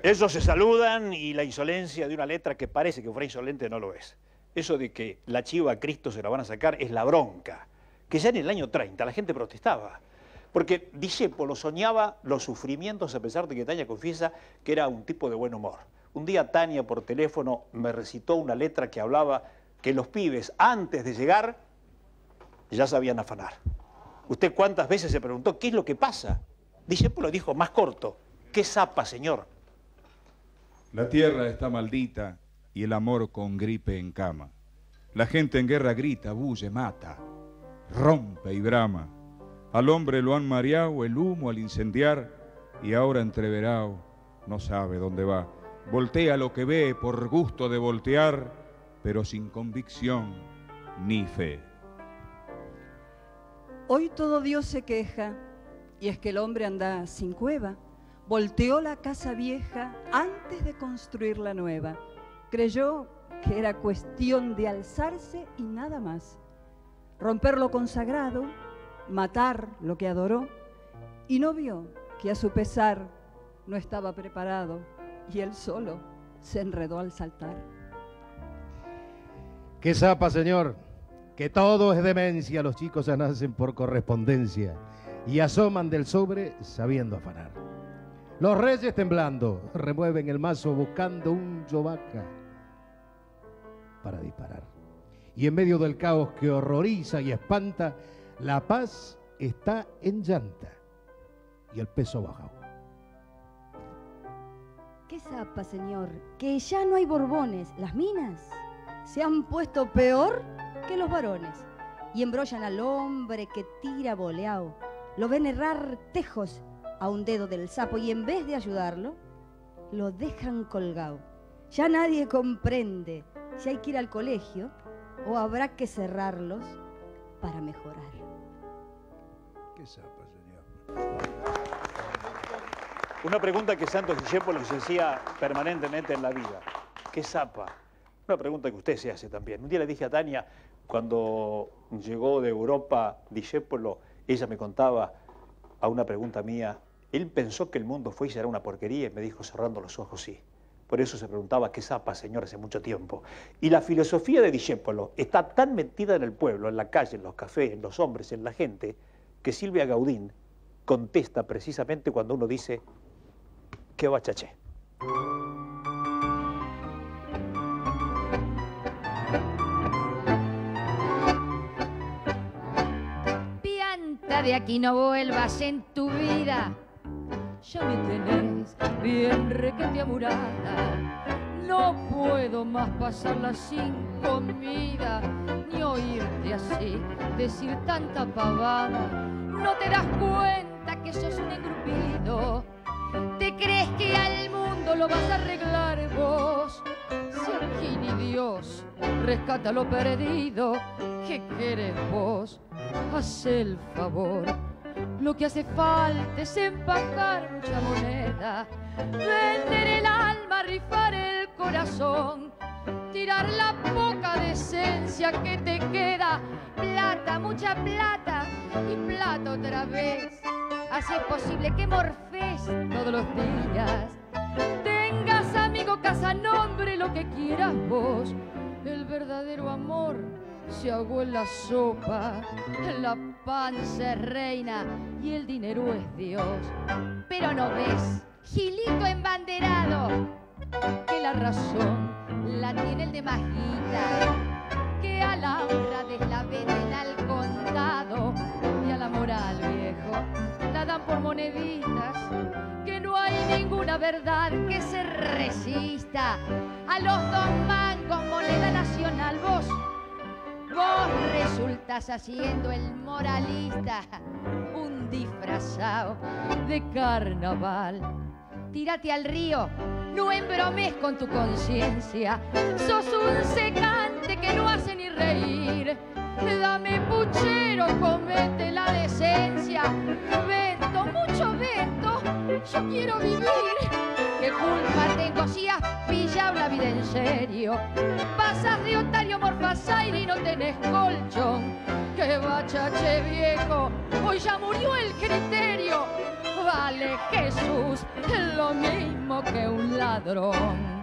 Ellos se saludan y la insolencia de una letra que parece que fuera insolente no lo es. Eso de que la chiva a Cristo se la van a sacar es la bronca, que ya en el año 30 la gente protestaba. Porque Discépolo soñaba los sufrimientos a pesar de que Tania confiesa que era un tipo de buen humor. Un día Tania por teléfono me recitó una letra que hablaba que los pibes antes de llegar ya sabían afanar. ¿Usted cuántas veces se preguntó qué es lo que pasa? Discépolo dijo más corto, ¿qué zapa, señor? La tierra está maldita y el amor con gripe en cama. La gente en guerra grita, bulle, mata, rompe y brama. Al hombre lo han mareado el humo al incendiar y ahora entreverado no sabe dónde va. Voltea lo que ve por gusto de voltear, pero sin convicción ni fe. Hoy todo Dios se queja, y es que el hombre anda sin cueva. Volteó la casa vieja antes de construir la nueva. Creyó que era cuestión de alzarse y nada más. Romper lo consagrado, matar lo que adoró, y no vio que a su pesar no estaba preparado, y él solo se enredó al saltar. ¡Qué zapa, señor! Que todo es demencia, los chicos ya nacen por correspondencia y asoman del sobre sabiendo afanar. Los reyes temblando remueven el mazo buscando un yovaca para disparar. Y en medio del caos que horroriza y espanta, la paz está en llanta y el peso bajado. ¿Qué zapa, señor? Que ya no hay borbones. Las minas se han puesto peor que los varones y embrollan al hombre que tira boleao. Lo ven errar tejos a un dedo del sapo y en vez de ayudarlo, lo dejan colgado. Ya nadie comprende si hay que ir al colegio o habrá que cerrarlos para mejorar. ¿Qué zapa, señor? Una pregunta que Santos Discépolo se hacía permanentemente en la vida. ¿Qué zapa? Una pregunta que usted se hace también. Un día le dije a Tania, cuando llegó de Europa Discépolo, ella me contaba a una pregunta mía, él pensó que el mundo fue y será una porquería, y me dijo cerrando los ojos, sí. Por eso se preguntaba qué zapa, señor, hace mucho tiempo. Y la filosofía de Discépolo está tan metida en el pueblo, en la calle, en los cafés, en los hombres, en la gente, que Silvia Gaudín contesta precisamente cuando uno dice, ¿qué va, chaché? Pianta, de aquí no vuelvas en tu vida. Ya me tenés bien requete amurada. No puedo más pasarla sin comida, ni oírte así decir tanta pavada. No te das cuenta que sos un engrupido. ¿Te crees que al mundo lo vas a arreglar vos? Si aquí ni Dios rescata lo perdido, ¿qué querés vos? Haz el favor. Lo que hace falta es empacar mucha moneda, vender el alma, rifar el corazón, tirar la poca decencia que te queda, plata, mucha plata y plata otra vez. Así es posible que morfes todos los días, tengas amigo, casa, nombre, lo que quieras vos. El verdadero amor se ahogó en la sopa, la panza es reina y el dinero es Dios. Pero no ves, Gilito embanderado, que la razón la tiene el de Majita, que a la honradez la venden al contado y a la moral, viejo, la dan por moneditas, que no hay ninguna verdad que se resista a los 2 mangos moneda nacional. Vos resultas haciendo el moralista, un disfrazado de carnaval. Tírate al río, no embromes con tu conciencia, sos un secante que no hace ni reír. Dame puchero, comete la decencia, vento, mucho vento, yo quiero vivir. ¿Qué culpa tengo si has pillado la vida en serio? Pasas de otario, morfas aire y no tenés colchón. ¡Qué bachache viejo! Hoy ya murió el criterio. Vale Jesús, lo lo mismo que un ladrón.